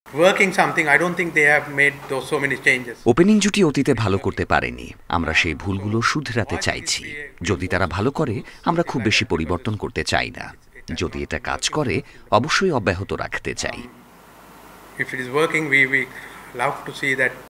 working something. I don't think they have made those so many changes. Opening জুটি অতীতে ভালো করতে পারেনি, আমরা সেই ভুলগুলো শুধরাতে চাইছি। যদি তারা ভালো করে, আমরা খুব বেশি পরিবর্তন করতে চাই না। যদি এটা কাজ করে, অবশ্যই অব্যাহত রাখতে চাই। If it is working, we love to see that